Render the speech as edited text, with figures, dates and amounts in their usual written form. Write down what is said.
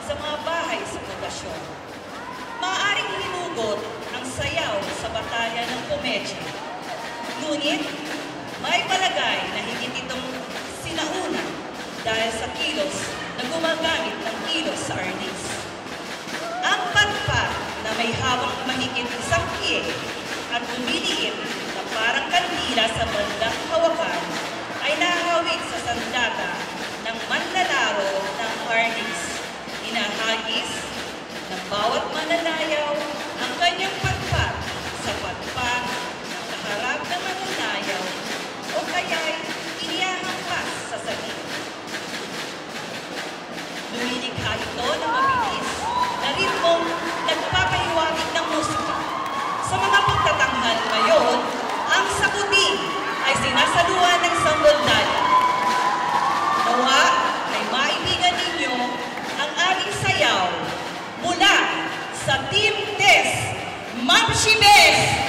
sa mga bahay sa pundasyon. Maaaring hinugot ang sayaw sa batalya ng komedya. Ngunit, may palagay na higit itong sinauna dahil sa kilos na gumagamit ng kilos sa arnis. Ang patpat na may hawak mahigit isang pie at lumiliit na parang kandila sa bandang hawakan ay nahawig sa sandata ng manlalaro ng arnis. Inahagis ng bawat mananayaw ang kanyang patpat sa patpat ng kaharap na mananayaw o kaya'y inihahampas sa saging. Lumilikha ito ng mabilis na ritmong nagpapahiwatig ng musika. Sa mga pagtatanghal ngayon, ang sakutin ay sinasaluhan ng sanggol-dala. Nawa ay maibigan ninyo ang aming sayaw mula sa Team Tess, momshes!